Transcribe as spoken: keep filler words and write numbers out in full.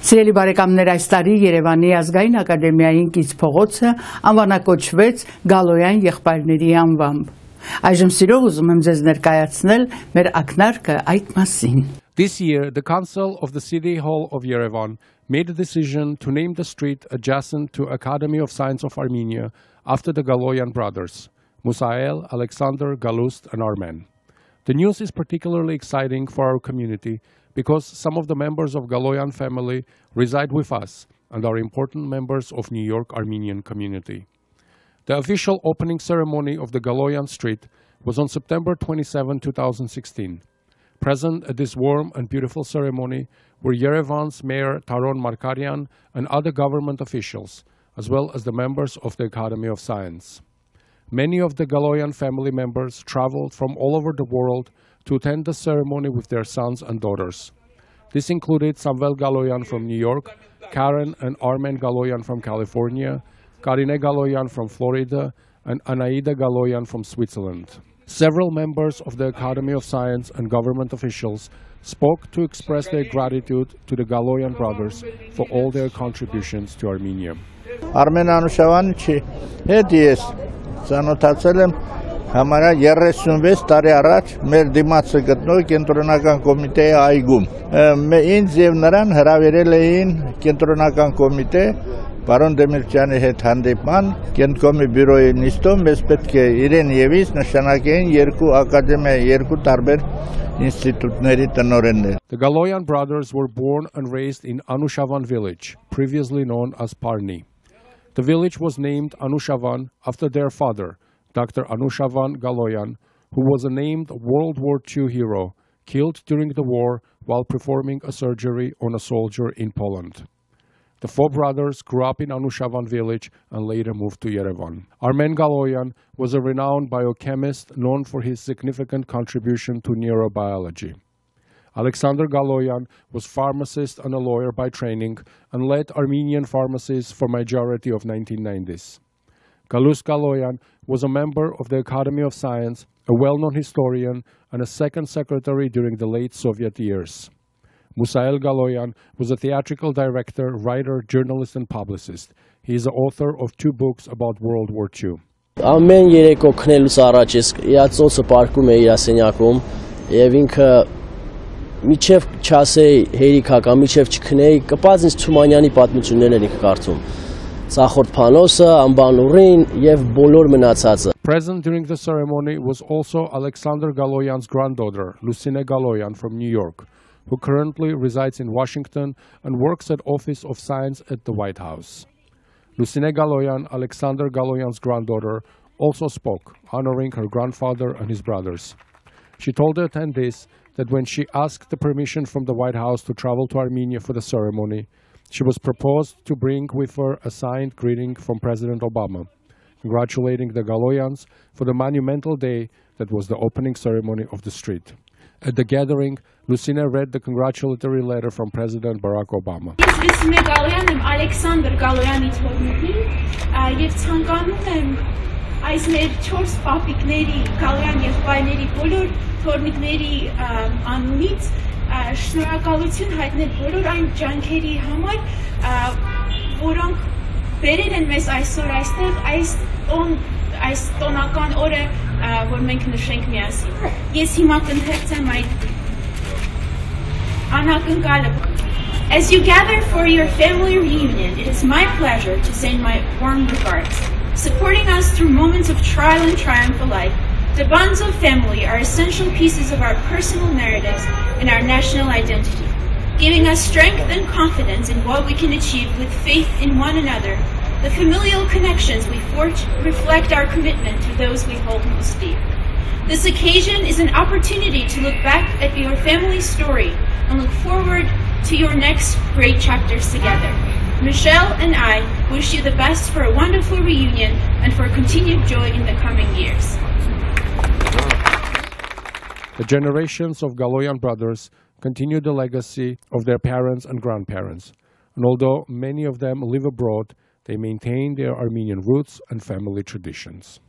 Սիրելի բարեկամներ, այս տարի Երևանի ազգային ակադեմիային կից փողոցը անվանակոչվեց Գալոյան եղբայրների անվամբ։ Այժմ սիրով ուզում եմ ձեզ ներկայացնել մեր ակնարկը այդ մասին։ This year, the Council of the City Hall of Yerevan made a decision to name the street adjacent to Academy of Science of Armenia after the Galoyan brothers, Musael, Alexander, Galust and Armen. The news is particularly exciting for our community because some of the members of Galoyan family reside with us and are important members of New York Armenian community. The official opening ceremony of the Galoyan Street was on September twenty-seventh, two thousand sixteen. Present at this warm and beautiful ceremony were Yerevan's Mayor Taron Markaryan and other government officials, as well as the members of the Academy of Science. Many of the Galoyan family members traveled from all over the world to attend the ceremony with their sons and daughters. This included Samuel Galoyan from New York, Karen and Armen Galoyan from California, Karine Galoyan from Florida, and Anaida Galoyan from Switzerland. Several members of the Academy of Science and government officials spoke to express their gratitude to the Galoyan brothers for all their contributions to Armenia. Armen Anushavanchi, Hedies, Sanotatselem, Համարյա երեսունվեց տարի առաջ մեր դիմացը գտնող կենտրոնական կոմիտեի այգում։ Ինձ եւ նրան հրավիրել էին կենտրոնական կոմիտե պարոն Դեմիրճյանի հետ հանդիպման կենտրոնի բյուրոյի նիստում մեզ պետք է իրեն եւից նշանակեին երկու ակադեմիայի երկու տարբեր ինստիտուտների տնօրեններ։ The Galoyan brothers were born and raised in Anushavan village, previously known as Parni. The village was named Anushavan after their father, Doctor Anushavan Galoyan, who was a named World War Two hero, killed during the war while performing a surgery on a soldier in Poland. The four brothers grew up in Anushavan village and later moved to Yerevan. Armen Galoyan was a renowned biochemist known for his significant contribution to neurobiology. Alexander Galoyan was pharmacist and a lawyer by training and led Armenian pharmacies for majority of nineteen nineties. Galust Galoyan was a member of the Academy of Science, a well-known historian, and a second secretary during the late Soviet years. Musael Galoyan was a theatrical director, writer, journalist, and publicist. He is the author of two books about World War Two. Ամեն երեկո քնելուց առաջ ես իացոցը պարկում էի իր սենյակում եւ ինքը միջև չասեի հերիքական, միջև չքնեի, կպած ինձ Թումանյանի պատմություններն էր ինքը կարդում։ Present during the ceremony was also Alexander Galoyan's granddaughter, Lucine Galoyan from New York, who currently resides in Washington and works at Office of Science at the White House. Lucine Galoyan, Alexander Galoyan's granddaughter, also spoke, honoring her grandfather and his brothers. She told the attendees that when she asked the permission from the White House to travel to Armenia for the ceremony, she was proposed to bring with her a signed greeting from President Obama, congratulating the Galoyans for the monumental day that was the opening ceremony of the street. At the gathering, Lucina read the congratulatory letter from President Barack Obama. Այս մեր չորս պապիկների, Գալոյան եղբայրների բոլոր թորնիկների անունից շնորհակալություն հայտնել բոլոր այն ջանքերի համար, որոնք բերել են մեզ այսօր այստեղ, այս տոն, այս տոնական օրը, որ մենք նշենք միասին։ Ես հիմա կընթերցեմ այդ անակնկալը։ As you gather for your family reunion, it is my pleasure to send my warm regards. Supporting us through moments of trial and triumph alike, the bonds of family are essential pieces of our personal narratives and our national identity, giving us strength and confidence in what we can achieve with faith in one another. The familial connections we forge reflect our commitment to those we hold most dear. This occasion is an opportunity to look back at your family's story and look forward to your next great chapters together. Michelle and I wish you the best for a wonderful reunion and for continued joy in the coming years. The generations of Galoyan brothers continue the legacy of their parents and grandparents, and although many of them live abroad, they maintain their Armenian roots and family traditions.